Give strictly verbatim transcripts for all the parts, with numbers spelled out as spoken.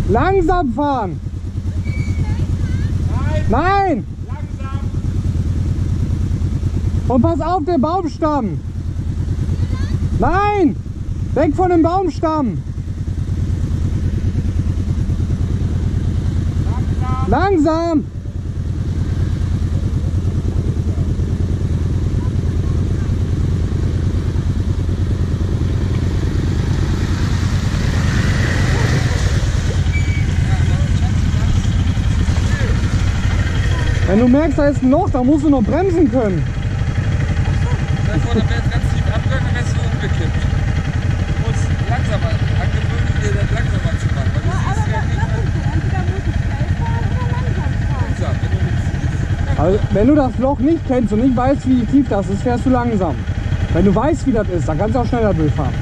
Langsam fahren! Nein! Nein! Langsam! Und pass auf den Baumstamm! Nein! Weg von dem Baumstamm! Langsam! Langsam! Wenn du merkst, da ist ein Loch, da musst du noch bremsen können. Stell dir vor, dann wäre jetzt ganz tief abgegangen, dann wärst du umgekippt. Du musst langsamer, angewöhnen dir das langsamer zu machen. Weil du Ja, aber siehst ja was nicht, sagst du? Entweder muss ich schnell fahren oder langsam fahren. langsam. Wenn du nichts siehst, Also, wenn du das Loch nicht kennst und nicht weißt, wie tief das ist, fährst du langsam. Wenn du weißt, wie das ist, dann kannst du auch schneller durchfahren.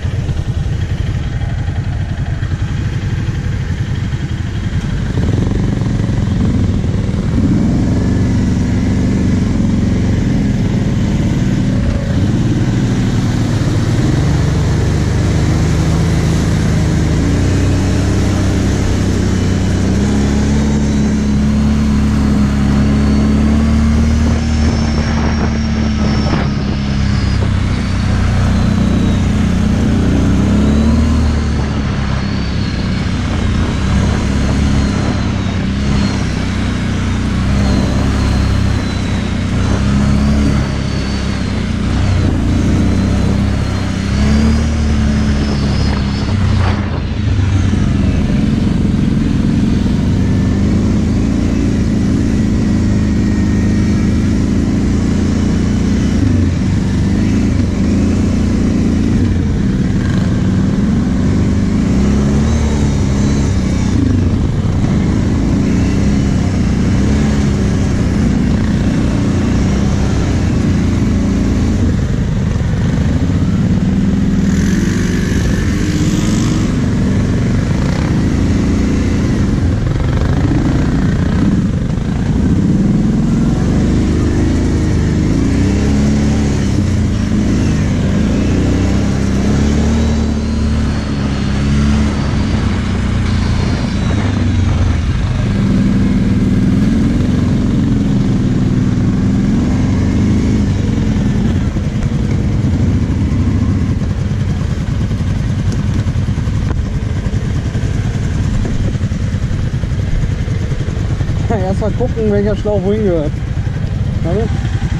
Erst mal gucken, welcher Schlauch wohin gehört. Warte.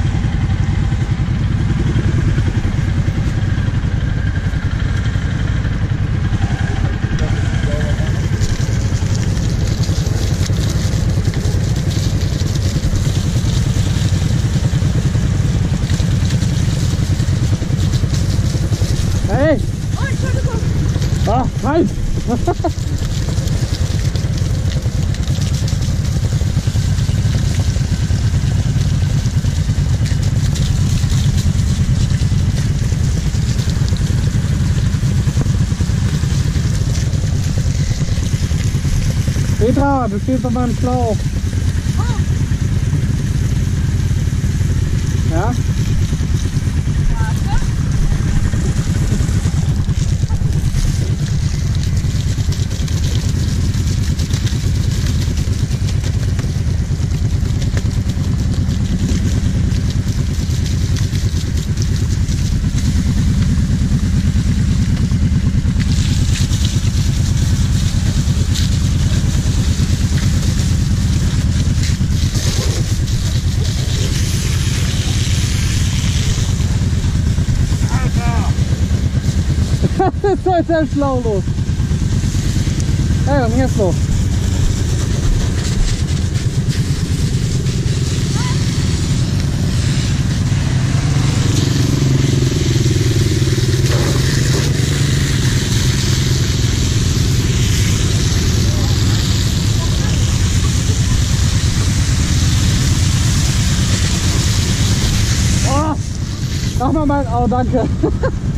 Hey! Oh, Entschuldigung. Ah, halt! Petra, du stehst auf meinem Schlauch. Ja? Was ist der Schlauch los? Hey, was ist jetzt los? Oh, mach mal mein... Oh, danke.